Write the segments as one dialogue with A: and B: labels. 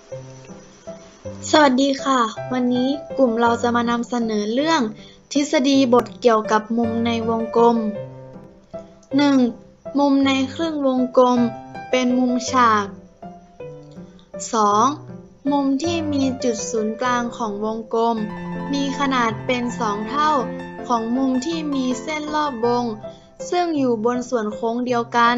A: สวัสดีค่ะ วันนี้กลุ่มเราจะมานำเสนอเรื่องทฤษฎีบทเกี่ยวกับมุมในวงกลม 1. มุมในครึ่งวงกลมเป็นมุมฉาก 2. มุมที่มีจุดศูนย์กลางของวงกลมมีขนาดเป็น2เท่าของมุมที่มีเส้นรอบวงซึ่งอยู่บนส่วนโค้งเดียวกัน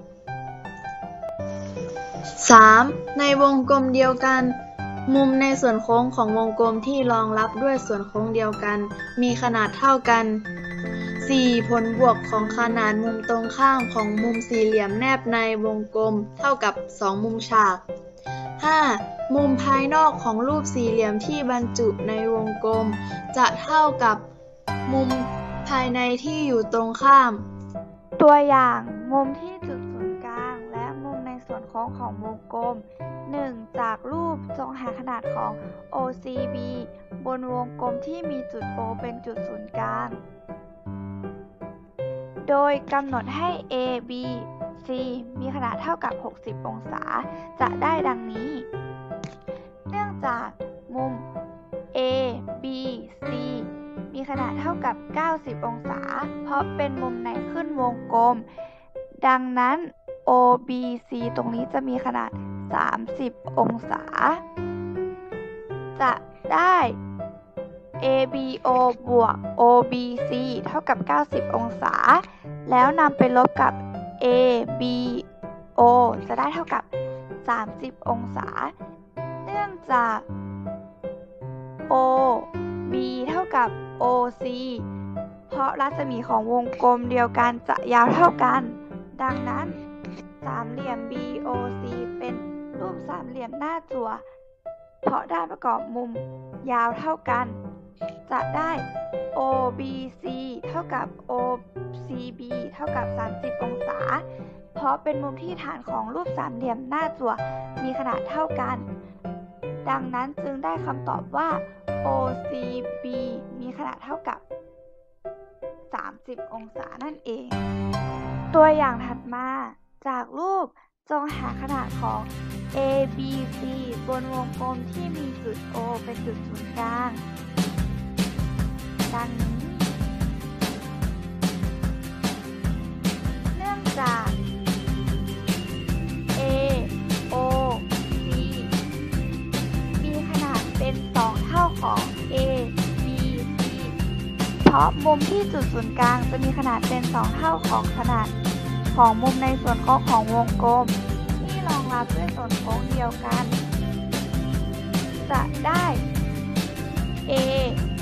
A: 3. ในวงกลมเดียวกันมุมในส่วนโค้งของวงกลมที่รองรับด้วยส่วนโค้งเดียวกันมีขนาดเท่ากัน 4. ผลบวกของขนาดมุมตรงข้ามของมุมสี่เหลี่ยมแนบในวงกลมเท่ากับ2มุมฉาก 5. มุมภายนอกของรูปสี่เหลี่ยมที่บรรจุในวงกลมจะเท่ากับมุมภายในที่อยู่ตรงข้าม
B: ตัวอย่างมุมที่จุดศูนย์กลางและมุมในส่วนโค้งของวงกลม 1. จากรูปจงหาขนาดของ OCB บนวงกลมที่มีจุด O เป็นจุดศูนย์กลาง โดยกำหนดให้ A B C มีขนาดเท่ากับ60องศาจะได้ดังนี้ เนื่องจากมุม A B C มีขนาดเท่ากับ90องศาเพราะเป็นมุมในขึ้นวงกลมดังนั้น OBC ตรงนี้จะมีขนาด30องศาจะได้ ABO บวก OBC เท่ากับ90องศาแล้วนำไปลบกับ ABO จะได้เท่ากับ30องศาเนื่องจาก OB เท่ากับ OC เพราะรัศมีของวงกลมเดียวกันจะยาวเท่ากันดังนั้นสามเหลี่ยม BOC เป็นรูปสามเหลี่ยมหน้าจั่วเพราะด้านประกอบมุมยาวเท่ากันจะได้ OBC เท่ากับ OCB เท่ากับ30องศาเพราะเป็นมุมที่ฐานของรูปสามเหลี่ยมหน้าจั่วมีขนาดเท่ากันดังนั้นจึงได้คำตอบว่า OCB มีขนาดเท่ากับ30องศานั่นเองตัวอย่างถัดมาจากรูปจงหาขนาดของ ABC บนวงกลมที่มีจุด O เป็นจุดศูนย์กลางดังนี้เนื่องจาก A O C มีขนาดเป็น2เท่าของ A B C เพราะมุมที่จุดศูนย์กลางจะมีขนาดเป็น2เท่าของขนาดของมุมในส่วนโค้งของวงกลมที่รองรับด้วยส่วนโค้งเดียวกันจะได้ A